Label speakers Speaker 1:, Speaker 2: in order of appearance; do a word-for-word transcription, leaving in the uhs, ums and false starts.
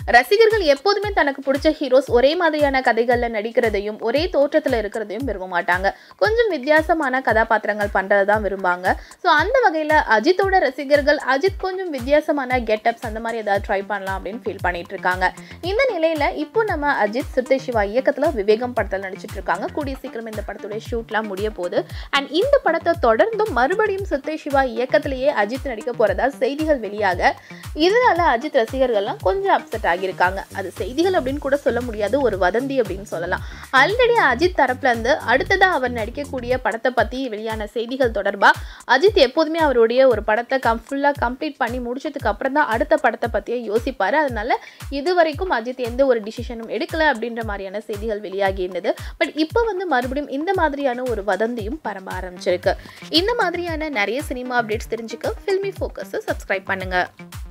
Speaker 1: ரசிகர்கள் எப்போதுமே தனக்கு பிடிச்ச ஹீரோஸ் ஒரே மாதிரியான கதைகள்ல நடிக்கிறதையும் ஒரே தோற்றத்துல இருக்கிறதையும் விரும்ப மாட்டாங்க. கொஞ்சம் வித்தியாசமான கதாபாத்திரங்கள் பண்றது தான் விரும்பாங்க. ஸோ அந்த வகையில அஜித்தோட ரசிகர்கள் அஜித் கொஞ்சம் வித்தியாசமான கெட்டப்ஸ் அந்த மாதிரி ஏதாவது ட்ரை பண்ணலாம் அப்படின்னு ஃபீல் பண்ணிட்டு இருக்காங்க. இந்த நிலையில இப்போ நம்ம அஜித் சிறுத்தை சிவா இயக்கத்துல விவேகம் படத்தில் நடிச்சிட்டு இருக்காங்க. கூடிய சீக்கிரம் இந்த படத்துடைய ஷூட்லாம் முடிய போகுது. அண்ட் இந்த படத்தை தொடர்ந்தும் மறுபடியும் சிறுத்தை சிவா இயக்கத்திலேயே அஜித் நடிக்க போறதா செய்திகள் வெளியாக, இதனால அஜித் ரசிகர்கள்லாம் கொஞ்சம் அப்செட் ஆகியிருக்காங்க. அது செய்திகள் அப்படின்னு கூட சொல்ல முடியாது, ஒரு வதந்தி அப்படின்னு சொல்லலாம். ஆல்ரெடி அஜித் தரப்புல இருந்து அடுத்ததா அவர் நடிக்கக்கூடிய படத்தை பத்தி வெளியான செய்திகள் தொடர்பா அஜித் எப்போதுமே அவருடைய ஒரு படத்தை கம் ஃபுல்லா கம்ப்ளீட் பண்ணி முடிச்சதுக்கு அப்புறம் தான் அடுத்த படத்தை பத்தியே யோசிப்பாரு. அதனால இதுவரைக்கும் அஜித் எந்த ஒரு டிசிஷனும் எடுக்கல அப்படின்ற மாதிரியான செய்திகள் வெளியாகி இருந்தது. பட் இப்போ வந்து மறுபடியும் இந்த மாதிரியான ஒரு வதந்தியும் பரம்ப ஆரம்பிச்சிருக்கு. இந்த மாதிரியான நிறைய சினிமா அப்டேட்ஸ் தெரிஞ்சுக்க ஃபில்மி ஃபோக்கஸை சப்ஸ்கிரைப் பண்ணுங்க.